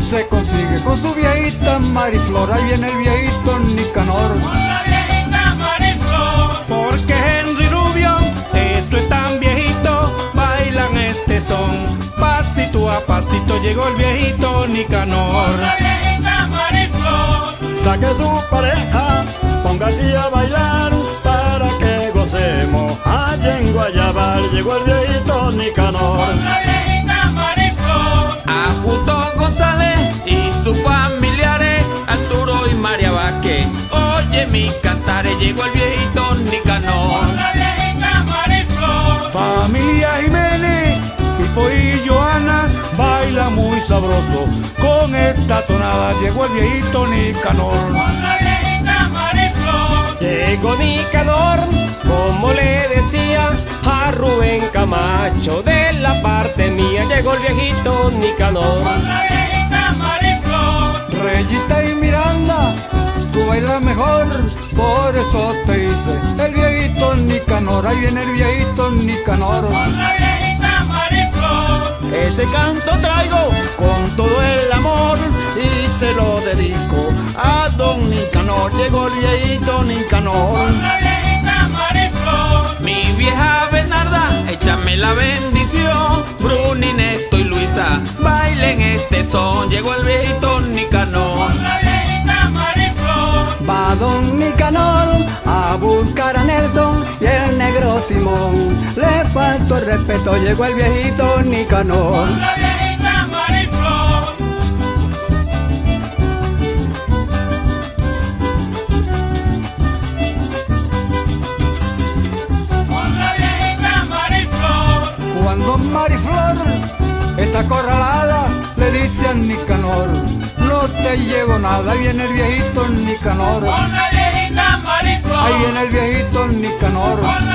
se consigue con su viejita Mariflor. Ahí viene el viejito Nicanor. Con la viejita Mariflor. Porque Henry Rubio, esto es tan viejito, bailan este son. Pasito a pasito llegó el viejito Nicanor. Con la viejita Mariflor. Saque su pareja, póngase a bailar para que gocemos. Allá en Guayabal llegó el viejito Nicanor. Con la viejita Mariflor. Augusto González y sus familiares, Arturo y María Vázquez. Oye mi cantares, llegó el viejito Nicanor. Con la viejita Mariflor. Familia Jiménez, Pipo y Joana baila muy sabroso. Con esta tonada llegó el viejito Nicanor. Con la viejita Mariflor. Llegó Nicanor, como le decía a Rubén Camacho, de la parte mía llegó el viejito Nicanor. Con la viejita Mariflor. Reyita y Miranda, tú bailas mejor, por eso te hice el viejito Nicanor. Ahí viene el viejito Nicanor. Con la viejita Mariflor. Este canto traigo con todo el amor y se lo dedico a don Nicanor. Llegó el viejito Nicanor. Con la viejita Mariflor. Mi vieja Bernarda, échame la bendición. Bruni, Neto y Luisa, bailen este son. Llegó el viejito Nicanor. Con la viejita Mariflor. Va don Nicanor a buscar a Nelson y el negro Simón. Le faltó el respeto, llegó el viejito Nicanor. Con la viejita Mariflor. Con la viejita Mariflor. Cuando Mariflor está acorralada, le dice a Nicanor: no te llevo nada. Ahí viene el viejito Nicanor. Con la viejita Mariflor. Ahí viene el viejito Nicanor. Con